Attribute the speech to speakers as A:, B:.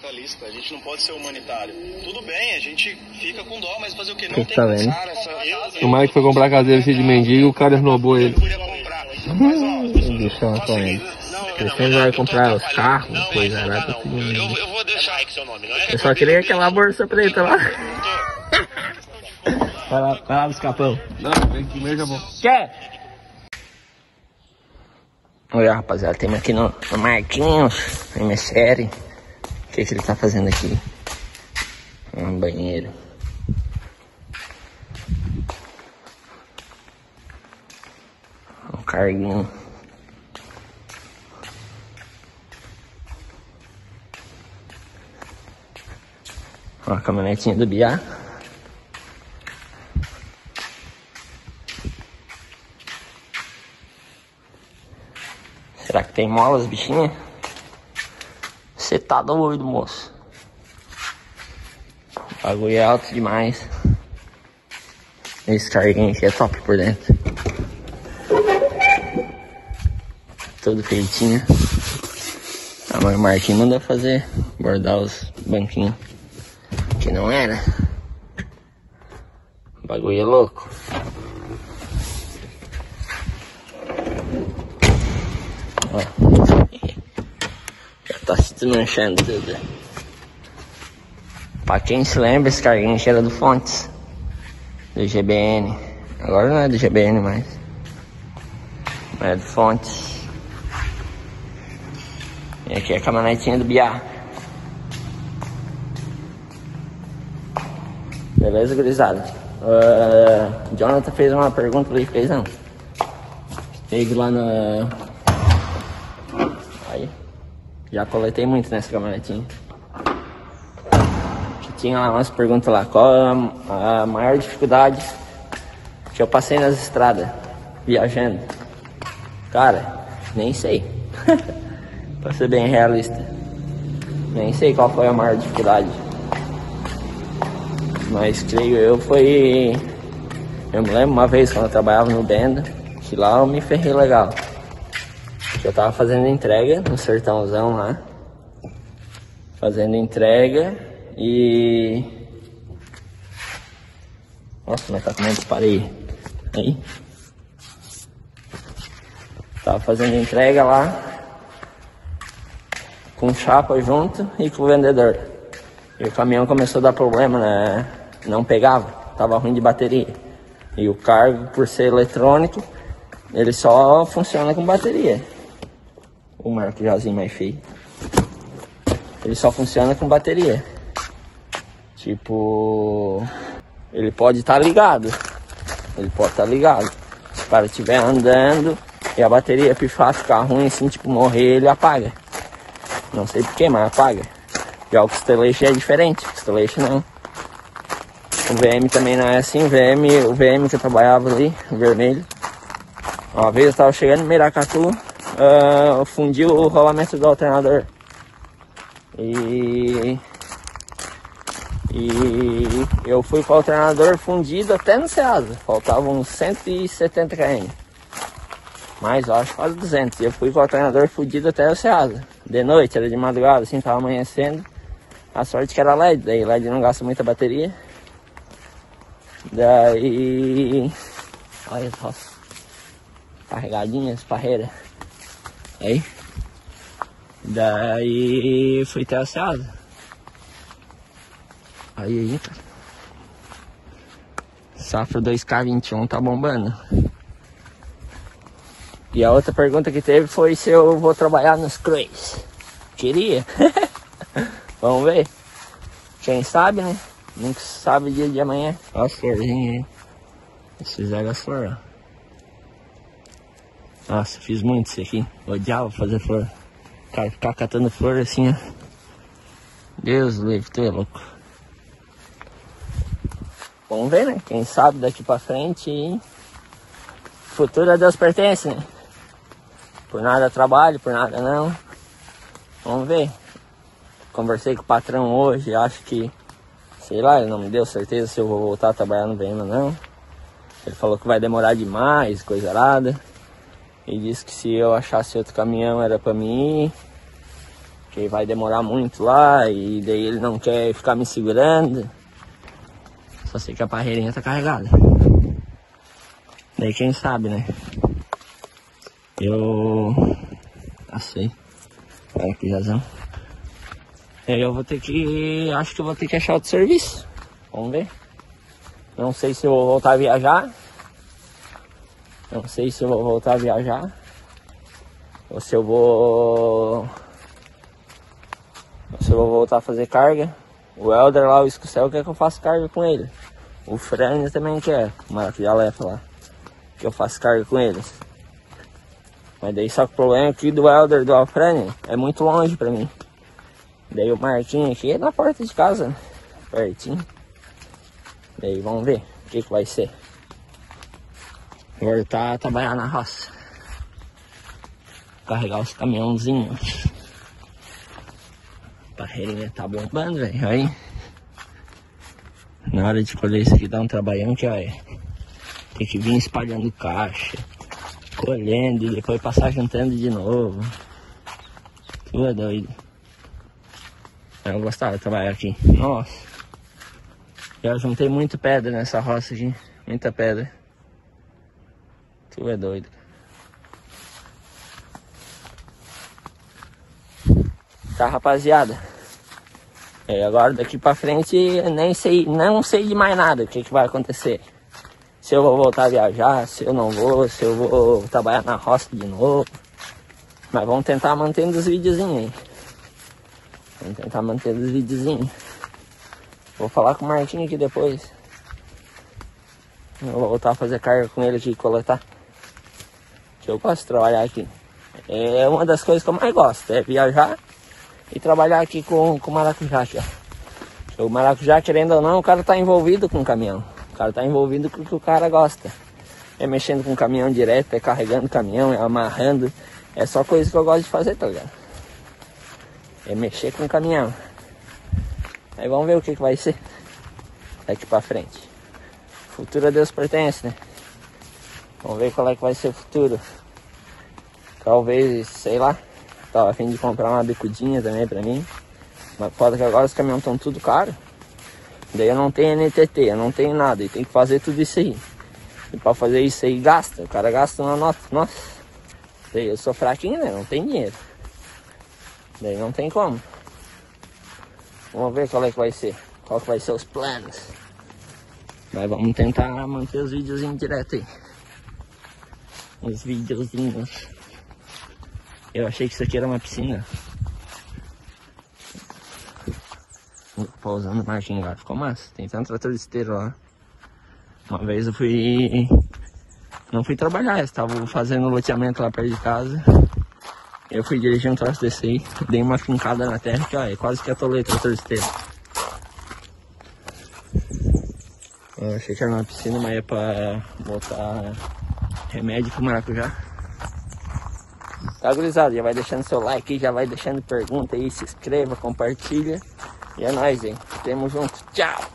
A: capitalista, a gente não pode ser humanitário. Tudo bem, a gente fica com dó, mas fazer o que? Não
B: Você
A: tem
B: tá vendo?
A: eu,
C: O Mike foi comprar caseiro cheio de mendigo e o cara roubou ele.
A: podia comprar. Mas, ó,
B: Bichão com ele.
A: não,
B: Ele sempre vai comprar os carros, coisa arada.
A: eu vou deixar aí com seu nome, não é?
B: Eu só queria aquela bolsa preta lá. Vai lá buscar pão.
C: Não, vem aqui, meio já bom.
B: Quer? Olha, rapaziada, temos aqui no Marquinhos, MSR. O que ele tá fazendo aqui? Um banheiro. Um carguinho. Ó, a caminhonetinha do Biá. Será que tem molas, bichinha? Você tá doido, moço. O bagulho é alto demais. Esse carguinho aqui é top por dentro. Todo feitinho. A mãe Marquinhos mandou fazer, bordar os banquinhos. Que não era. O bagulho é louco. Ó. Já tá se desmanchando tudo. Pra quem se lembra, esse carguinho era do Fontes. Do GBN. Agora não é do GBN mais. Mas é do Fontes. E aqui é a caminhonetinha do Biá. Beleza, gurizada? Jonathan fez uma pergunta ali, fez não? Peguei lá na... Aí. Já coletei muito nessa caminhonetinha. Tinha lá umas perguntas lá. Qual a maior dificuldade que eu passei nas estradas, viajando? Cara, nem sei. Pra ser bem realista. Nem sei qual foi a maior dificuldade. Mas creio eu foi... Eu me lembro uma vez quando eu trabalhava no Benda, que lá eu me ferrei legal. Eu tava fazendo entrega no sertãozão lá. Fazendo entrega e... Nossa, mas tá comendo parei. Aí. Tava fazendo entrega lá. Com chapa junto e com o vendedor. E o caminhão começou a dar problema, né? Não pegava, tava ruim de bateria. E o cargo, por ser eletrônico, ele só funciona com bateria. O marcajazinho mais feio. Ele só funciona com bateria. Tipo... Ele pode estar ligado. Ele pode estar ligado. Se o cara estiver andando e a bateria pifar, ficar ruim assim, tipo, morrer, ele apaga. Não sei porquê, mas apaga. Já o Constellation é diferente. O Constellation não. O VM também não é assim. O VM que eu trabalhava ali, o vermelho. Uma vez eu tava chegando em Miracatu, fundiu o rolamento do alternador. E eu fui com o alternador fundido até no Ceasa. Faltavam uns 170 km. Mas eu acho quase 200. E eu fui com o alternador fundido até o Ceasa. De noite, era de madrugada, assim, tava amanhecendo. A sorte que era LED, daí LED não gasta muita bateria. Daí... Olha só. Carregadinha, esparreira. Aí. Daí fui até a Ceasa. Aí, cara. Safra 2K21 tá bombando. E a outra pergunta que teve foi se eu vou trabalhar nos Crays. Queria. Vamos ver. Quem sabe, né? Nunca sabe o dia de amanhã. Olha as florzinhas aí. Eles fizeram as flores, ó. Nossa, fiz muito isso aqui. Odiava fazer flor. Cara, ficar catando flor assim, ó. Deus livre, tu é louco. Vamos ver, né? Quem sabe daqui pra frente. E... futuro a Deus pertence, né? Por nada trabalho, por nada não. Vamos ver. Conversei com o patrão hoje, acho que... sei lá, ele não me deu certeza se eu vou voltar a trabalhar no VM ou não. Ele falou que vai demorar demais, coisa arada. E disse que se eu achasse outro caminhão era pra mim ir. que vai demorar muito lá e daí ele não quer ficar me segurando. Só sei que a parreirinha tá carregada. Daí quem sabe, né? Eu sei. Olha que razão. Eu vou ter que... Acho que eu vou ter que achar outro serviço. Vamos ver. Não sei se eu vou voltar a viajar. Não sei se eu vou voltar a viajar. Ou se eu vou voltar a fazer carga. O Helder lá, o Escucel, quer que eu faça carga com ele. O Frênio também quer. O Maracujá Lefa lá. Que eu faça carga com eles. Mas daí só que o problema aqui do Helder e do Alfrênio é muito longe pra mim. Daí o Marquinhos aqui é na porta de casa, né? Pertinho. Daí vamos ver o que vai ser. Voltar a trabalhar na roça. Carregar os caminhãozinhos. A parreirinha tá bombando, velho. Aí. Na hora de colher isso aqui dá um trabalhão que olha. Tem que vir espalhando caixa. Colhendo e depois passar juntando de novo. Tu é doido. Eu gostava de trabalhar aqui. Nossa. Já juntei muita pedra nessa roça aqui. Muita pedra. Tu é doido. Tá, rapaziada. Agora daqui pra frente não sei de mais nada o que vai acontecer. Se eu vou voltar a viajar, se eu não vou, se eu vou trabalhar na roça de novo. Mas vamos tentar mantendo os videozinhos aí. Vamos tentar manter os videozinhos. Vou falar com o Marquinhos aqui depois. Eu vou voltar a fazer carga com ele aqui e coletar. Que eu gosto de trabalhar aqui. É uma das coisas que eu mais gosto, é viajar e trabalhar aqui com o maracujá aqui, ó. O maracujá, querendo ou não, o cara tá envolvido com o caminhão. O cara tá envolvido com o que o cara gosta. É mexendo com o caminhão direto, é carregando o caminhão, é amarrando. É só coisa que eu gosto de fazer, tá ligado? É mexer com o caminhão. Aí vamos ver o que vai ser daqui pra frente. O futuro a Deus pertence, né? Vamos ver qual é que vai ser o futuro. Talvez, sei lá. Tava a fim de comprar uma bicudinha também pra mim. Mas foda que agora os caminhões estão tudo caro. Daí eu não tenho NTT, eu não tenho nada. E tem que fazer tudo isso aí. E pra fazer isso aí gasta. O cara gasta uma nota. Nossa. Daí eu sou fraquinho, né? Não tem dinheiro. Daí não tem como. Vamos ver qual é que vai ser. Qual que vai ser os planos. Mas vamos tentar manter os videozinhos direto aí. Os videozinhos. Eu achei que isso aqui era uma piscina. Pousando o Marquinhos lá. Ficou massa. Tem tanto trator de esteiro lá. Uma vez eu fui... Não fui trabalhar. Eu estava fazendo loteamento lá perto de casa. Eu fui dirigir um troço desse aí. Dei uma fincada na terra que, ó, é quase que atolei o trator de esteiro. Eu achei que era uma piscina, mas é pra botar remédio pro maracujá. Tá, gurizada? Já vai deixando seu like aí, já vai deixando pergunta aí, se inscreva, compartilha. E é nóis, hein? Tamo junto. Tchau!